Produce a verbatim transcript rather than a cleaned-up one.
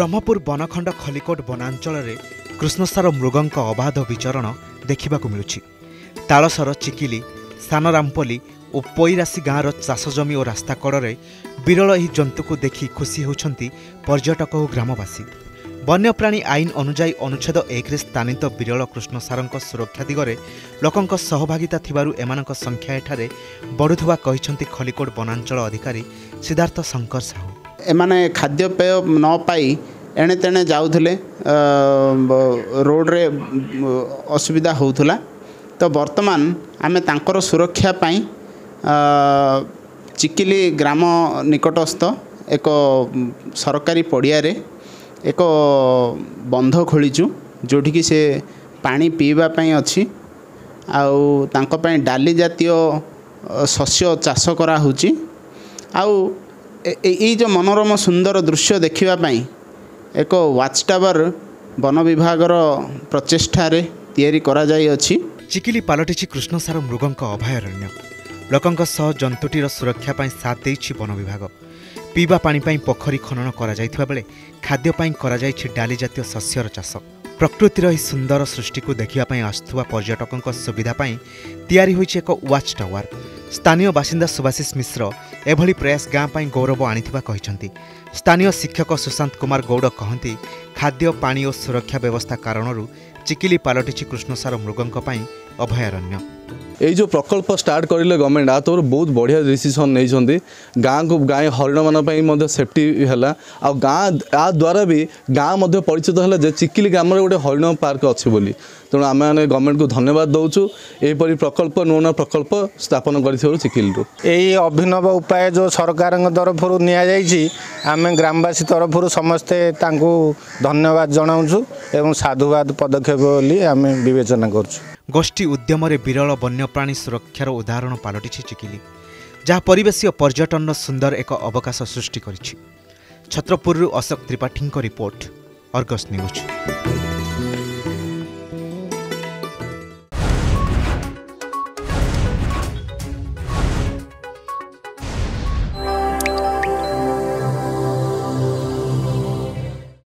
ब्रह्मपुर बनखंड खलिकोट वनांचल कृष्णसार मृगों अबाध विचरण देखा मिलूँ। तालसर चिकिली सानरामपल्ली और पैरासी गाँवर चाष जमी और रास्ता कड़े विरल यह जंतु को देखि खुशी होती पर्यटक और ग्रामवासी। वन्यप्राणी आईन अनुजाई अनुच्छेद एक स्थानित विरल कृष्णसार सुरक्षा दिगरे लोकों सहभागिता थिबारु एमानक संख्या एठारे बढ़ुवा कहिसंती खलिकोट वनांचल अधिकारी सिद्धार्थ शंकर साहू। एमाने खाद्यपेय न पाई एणे तेणे जाउथले रोड रे असुविधा होउथला। तो वर्तमान आमे तांकर सुरक्षा पाई चिकिली ग्राम निकटस्थ एक सरकारी पड़िया रे एक बंध खोलीचु जोठी से पानी पीवा पाई अच्छी आउ तांको पाई डाली जातीय शस्य चाष करा हुची। आउ ए जो मनोरम सुंदर दृश्य देखिबा पाई एक वाच टावर वन विभागर प्रचेष्टा रे तैयारी करा जाई अछि। चिकिली पालटिछि कृष्णसार मृगों अभयारण्य। लोकों सह जंतुटीर सुरक्षा पाई साथ देइछि वन विभाग। पीवा पानी पाई पोखरी खनन करा जाइथिबा बेले खाद्य पाई करा जाइछि डाली जातीय शस्यर चाष। प्रकृतिर ही सुंदर सृष्टि को देखिबा पाई आसुवा पर्यटकों सुविधा पाई तैयारी होइछि एक वाच टावर। स्थानीय बासिंदा सुभाषिष मिश्र एभली प्रयास गाँ पाई गौरव आनिथिबा कहिसंती। स्थानीय शिक्षक सुशांत कुमार गौड़ कहती खाद्य पानी और सुरक्षा व्यवस्था कारणरू चिकिली पालटिछि कृष्णसार मृगों पाई अभयारण्य। ये जो प्रकल्प स्टार्ट करें गवर्नमेंट आ तो बहुत बढ़िया डिसीजन नहीं। गाँ को गाय हरिण मान सेफ्टी है आ गाँ आ द्वारा भी गाँ परिचित है चिकिली ग्राम गोटे हरिण पार्क अच्छी बोली। तेणु आम मैंने गवर्नमेंट को धन्यवाद दौचु यहपरी प्रकल्प नुआ नुआ प्रकल्प स्थापन कर चिकिली। यही अभिनव उपाय जो सरकार तरफ नि आम ग्रामवासी तरफ समस्ते धन्यवाद जनाऊँ एवं साधुवाद पदक्षेप बोली आम विवेचना करूँ। गोष्ठी उद्यम विरल वन्यप्राणी सुरक्षार उदाहरण पालटिछि चिकिली, जहाँ परिवेशीय पर्यटन सुंदर एक अवकाश सृष्टि करिछि। छत्रपुरु Ashok Tripathi report, Argus news.